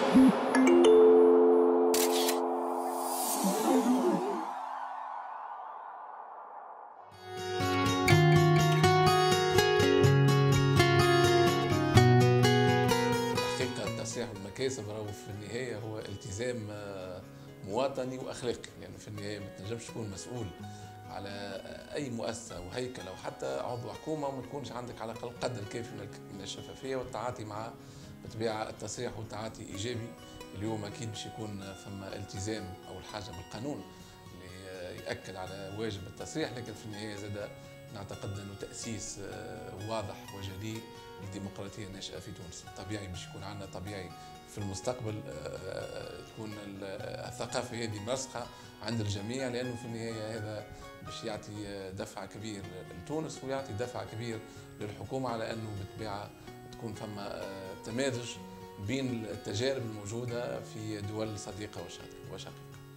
الحقيقة التصحيح والمكاسب راهو في النهاية هو التزام مواطني وأخلاقي، يعني في النهاية ما تنجمش تكون مسؤول على أي مؤسسة وهيكل أو حتى عضو حكومة وما تكونش عندك على الأقل قدر كافي من الشفافية والتعاطي مع بالطبيعة التصريح والتعاطي إيجابي. اليوم أكيد باش يكون فما التزام أول حاجة بالقانون اللي يأكد على واجب التصريح، لكن في النهاية زاد نعتقد أنه تأسيس واضح وجلي لديمقراطية ناشئة في تونس. طبيعي باش يكون عندنا طبيعي في المستقبل تكون الثقافة هذه مرسخة عند الجميع، لأنه في النهاية هذا باش يعطي دفع كبير لتونس ويعطي دفع كبير للحكومة على أنه بالطبيعة تكون فما تمازج بين التجارب الموجودة في دول صديقة وشقيقة.